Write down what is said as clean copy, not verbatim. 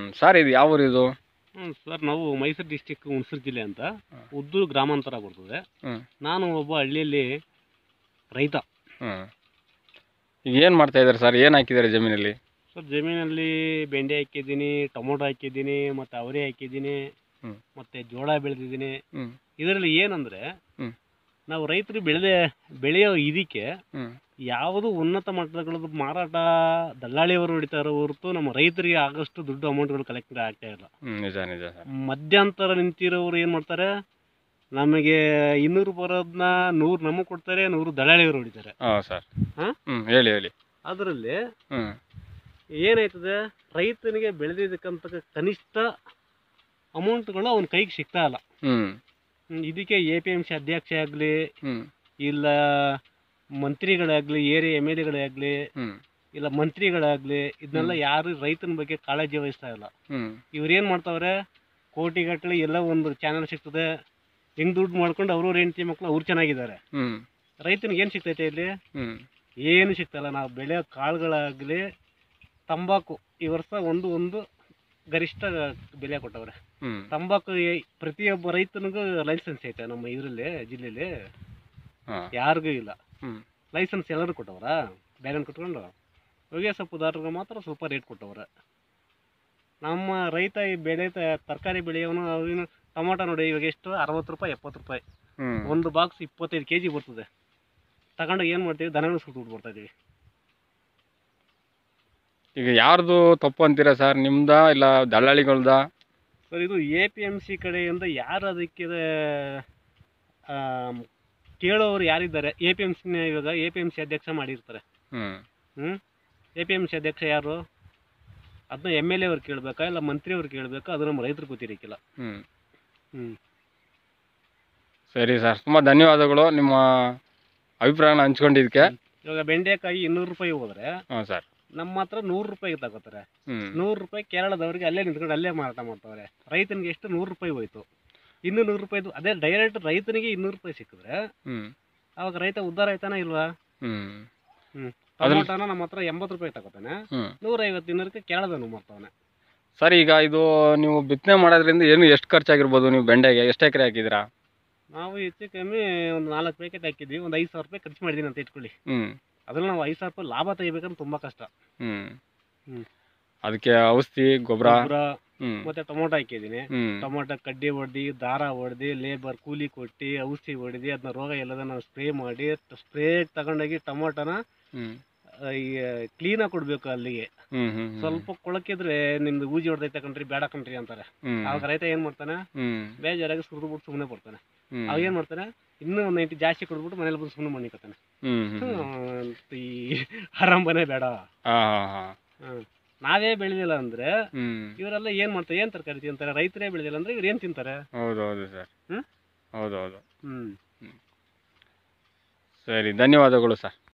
Sir ಇದು ಯಾವ ಊರು ಇದು? ಸರ್ ನಾವು ಮೈಸೂರು ಡಿಸ್ಟಿಕ್ ಹುಣಸೂರು ಜಿಲ್ಲೆ ಅಂತ ಉದ್ದೂರು ಗ್ರಾಮಾಂತರ ಬರ್ತದೆ. ನಾನು ಒಬ್ಬ ಹಳ್ಳಿಯಲ್ಲಿ ರೈತ. ಈಗ ಏನು ಮಾಡ್ತಾ ಇದ್ದಾರೆ ಸರ್? ಏನು ಹಾಕಿದ್ದಾರೆ ಜಮೀನಲ್ಲಿ? ಸರ್ ಜಮೀನಲ್ಲಿ ಬೆಂಡೆ ಹಾಕಿದ್ದೀನಿ, ಟೊಮೊಟೊ ಹಾಕಿದ್ದೀನಿ, ಮತ್ತು ಅವರೆ ಹಾಕಿದ್ದೀನಿ, ಮತ್ತು ಜೋಳ ಬೆಳೆದಿದ್ದೀನಿ. ಇದರಲ್ಲಿ ಏನಂದರೆ ನಾವು ರೈತರು ಬೆಳೆಯೋ ಇದಕ್ಕೆ ಯಾವುದು ಉನ್ನತ ಮಟ್ಟಗಳದ್ದು ಮಾರಾಟ ದಲ್ಲಾಳಿಯವರು ಹೊಡಿತಾರೋ ಹೊರತು ನಮ್ಮ ರೈತರಿಗೆ ಆಗಷ್ಟು ದುಡ್ಡು ಅಮೌಂಟ್ಗಳು ಕಲೆಕ್ಟ್ ಆಗ್ತಾ ಇಲ್ಲ. ನಿಜ ನಿಜ. ಮಧ್ಯಂತರ ನಿಂತಿರೋರು ಏನು ಮಾಡ್ತಾರೆ, ನಮಗೆ 200 ಬರೋದನ್ನ 100 ನಮಗೆ ಕೊಡ್ತಾರೆ, 100 ದಲ್ಲಾಳಿಯವರು ಹೊಡಿತಾರೆ. ಹೇಳಿ ಹೇಳಿ. ಅದರಲ್ಲಿ ಏನಾಯ್ತದೆ, ರೈತನಿಗೆ ಬೆಳೆದಿದ್ದಕ್ಕಂತ ಕನಿಷ್ಠ ಅಮೌಂಟ್ಗಳು ಅವನ ಕೈಗೆ ಸಿಗ್ತಾ ಇಲ್ಲ. ಇದಕ್ಕೆ APMC ಅಧ್ಯಕ್ಷ ಆಗಲಿ ಇಲ್ಲ ಮಂತ್ರಿಗಳಾಗಲಿ, ಏರಿಯಾ MLA ಆಗಲಿ ಇಲ್ಲ ಮಂತ್ರಿಗಳಾಗಲಿ, ಇದನ್ನೆಲ್ಲ ಯಾರು ರೈತನ ಬಗ್ಗೆ ಕಾಳಜಿ ವಹಿಸ್ತಾ ಇಲ್ಲ. ಇವ್ರೇನು ಮಾಡ್ತಾವ್ರೆ, ಕೋಟಿಗಟ್ಟಲೆ ಎಲ್ಲ ಒಂದು ಚಾನಲ್ ಸಿಗ್ತದೆ, ಹೆಂಗ್ ದುಡ್ಡು ಮಾಡ್ಕೊಂಡು ಅವ್ರವ್ರ ಹೆಂಡತಿ ಮಕ್ಕಳು ಅವ್ರು ಚೆನ್ನಾಗಿದ್ದಾರೆ. ರೈತನಿಗೆ ಏನು ಸಿಗ್ತೈತೆ ಇಲ್ಲಿ? ಏನು ಸಿಗ್ತಾಯಿಲ್ಲ. ನಾವು ಬೆಳೆಯೋ ಕಾಳುಗಳಾಗಲಿ, ತಂಬಾಕು ಈ ವರ್ಷ ಒಂದು ಗರಿಷ್ಠ ಬೆಲೆ ಕೊಟ್ಟವ್ರೆ. ತಂಬಾಕು ಪ್ರತಿಯೊಬ್ಬ ರೈತನಿಗೂ ಲೈಸೆನ್ಸ್ ಐತೆ ನಮ್ಮ ಇದರಲ್ಲಿ ಜಿಲ್ಲೆಯಲ್ಲಿ, ಯಾರಿಗೂ ಇಲ್ಲ ಲೈಸೆನ್ಸ್. ಎಲ್ಲರೂ ಕೊಟ್ಟವ್ರ ಬೇರೆ ಕೊಟ್ಕೊಂಡು ಹೊಗೆ ಸೊಪ್ಪುದಾರರಿಗೆ ಮಾತ್ರ ಸ್ವಲ್ಪ ರೇಟ್ ಕೊಟ್ಟವ್ರೆ. ನಮ್ಮ ರೈತ ಈ ತರಕಾರಿ ಬೆಳೆಯವನು ಅವನು ಟೊಮೊಟೊ ನೋಡಿ ಇವಾಗ ಎಷ್ಟು, 60 ರೂಪಾಯಿ 70 ರೂಪಾಯಿ ಒಂದು ಬಾಕ್ಸ್ 25 kg ಬರ್ತದೆ. ತಗೊಂಡಾಗ ಏನು ಮಾಡ್ತೀವಿ, ದನಗಳು ಸುಟ್ಟು ದುಡ್ಡು ಬರ್ತಾ ಇದೀವಿ. ಈಗ ಯಾರ್ದು ತಪ್ಪು ಅಂತೀರಾ ಸರ್, ನಿಮ್ದಾ ಇಲ್ಲ ದಲ್ಲಾಳಿಗಳ್ದ? ಸರ್ ಇದು APMC ಕಡೆಯಿಂದ ಯಾರು ಅದಕ್ಕೆ ಕೇಳೋರು ಯಾರಿದ್ದಾರೆ, APMCನ ಇವಾಗ APMC ಅಧ್ಯಕ್ಷ ಮಾಡಿರ್ತಾರೆ. APMC ಅಧ್ಯಕ್ಷ ಯಾರು, ಅದನ್ನ MLA ಅವ್ರು ಕೇಳಬೇಕಾ ಇಲ್ಲ ಮಂತ್ರಿ ಅವ್ರು ಕೇಳಬೇಕಾ, ಅದು ನಮ್ಮ ರೈತರು ಗೊತ್ತಿರಕ್ಕಿಲ್ಲ. ಸರಿ ಸರ್, ತುಂಬ ಧನ್ಯವಾದಗಳು ನಿಮ್ಮ ಅಭಿಪ್ರಾಯನ ಹಂಚ್ಕೊಂಡಿದ್ದಕ್ಕೆ. ಇವಾಗ ಬೆಂಡೆಕಾಯಿ 200 ರೂಪಾಯಿ ಹೋದ್ರೆ ಸರ್ ನಮ್ಮ ಹತ್ರ 100 ರೂಪಾಯಿಗೆ ತಗೋತಾರೆ. 100 ರೂಪಾಯಿ ಕೇರಳದವ್ರಿಗೆ ಅಲ್ಲೇ ನಿಂತ್ಕೊಂಡು ಅಲ್ಲೇ ಮಾರಾಟ ಮಾಡ್ತಾವ್ರೆ. ರೈತನಿಗೆ ಎಷ್ಟು 100 ರೂಪಾಯಿ ಹೋಯ್ತು, ಇನ್ನು 100 ರೂಪಾಯಿದು ಅದೇ ಡೈರೆಕ್ಟ್ ರೈತನಿಗೆ 200 ರೂಪಾಯಿ ಸಿಕ್ಕಿದ್ರೆ ಅವಾಗ ರೈತ ಉದ್ಧಾರ ಆಯ್ತಾನ ಇಲ್ವಾ? ಟೊಮೊಟೋನ ನಮ್ಮ ಹತ್ರ 80 ರೂಪಾಯಿ ತಗೋತಾನೆ, 150 ಇನ್ನೂರಕ್ಕೆ ಕೇರಳದವನು ಮಾಡ್ತಾವನೆ. ಸರ್ ಈಗ ಇದು ನೀವು ಬಿತ್ತನೆ ಮಾಡೋದ್ರಿಂದ ಎಷ್ಟು ಖರ್ಚಾಗಿರ್ಬೋದು? ನೀವು ಬೆಂಡೆಗೆ ಎಷ್ಟು ಎಕರೆ ಹಾಕಿದ್ದೀರಾ? ನಾವು ಹೆಚ್ಚು ಕಮ್ಮಿ ಒಂದು 4 ಪ್ಯಾಕೆಟ್ ಹಾಕಿದ್ವಿ, ಒಂದು 5,000 ರೂಪಾಯಿ ಖರ್ಚು ಮಾಡಿದ್ದೀನಿ ಅಂತ ಇಟ್ಕೊಳ್ಳಿ. ಅದ್ರಲ್ಲಿ ನಾವು 5,000 ರೂಪಾಯಿ ಲಾಭ ತೆಗಿಬೇಕಂದ್ರೆ ತುಂಬಾ ಕಷ್ಟ. ಅದಕ್ಕೆ ಔಷಧಿ ಗೊಬ್ಬರ ಮತ್ತೆ ಟೊಮೊಟೊ ಹಾಕಿದ್ದೀನಿ. ಟೊಮೊಟೊ ಕಡ್ಡಿ ಹೊಡೆದು, ದಾರ ಹೊಡೆದು, ಲೇಬರ್ ಕೂಲಿ ಕೊಟ್ಟು, ಔಷಧಿ ಹೊಡೆದು, ಅದನ್ನ ರೋಗ ಎಲ್ಲದನ್ನ ಸ್ಪ್ರೇ ಮಾಡಿ, ಸ್ಪ್ರೇ ತಗೊಂಡೋಗಿ ಟೊಮೊಟೊನ ಕ್ಲೀನಾಗಿ ಕೊಡ್ಬೇಕು. ಅಲ್ಲಿಗೆ ಸ್ವಲ್ಪ ಕೊಳಕಿದ್ರೆ ನಿಮ್ದು ಊಜಿ ಹೊಡೆದೈತೆ ಕಣ್ರಿ, ಬೇಡ ಕಣ್ರಿ ಅಂತಾರೆ. ಆವಾಗ ರೈತ ಏನ್ ಮಾಡ್ತಾನೆ, ಬೇಜಾರಾಗಿ ಸುರಿದ್ಬಿಟ್ಟು ಸುಮ್ಮನೆ ಬರ್ತಾನೆ. ಅವಾಗ ಏನ್ ಮಾಡ್ತಾನೆ, ಇನ್ನೂ ಒಂದು 90 ಜಾಸ್ತಿ ಕೊಡ್ಬಿಟ್ಟು ಮನೇಲಿ ಬಂದು ಸುಮ್ಮನೆ ಮಣ್ಣಿಕತ್ತಾನೆ. ಈ ಆರಂಭನೇ ಬೇಡ. ನಾವೇ ಬೆಳೆದಿಲ್ಲ ಅಂದ್ರೆ ಇವರೆಲ್ಲ ಏನ್ ಮಾಡ್ತಾರೆ, ಏನ್ ತರಕಾರಿ ತಿಂತಾರೆ? ರೈತರೇ ಬೆಳೆದಿಲ್ಲ ಅಂದ್ರೆ ಇವ್ರು ಏನ್ ತಿಂತಾರೆ? ಹೌದೌದು ಸರ್, ಹೌದೌದು. ಸರಿ, ಧನ್ಯವಾದಗಳು ಸರ್.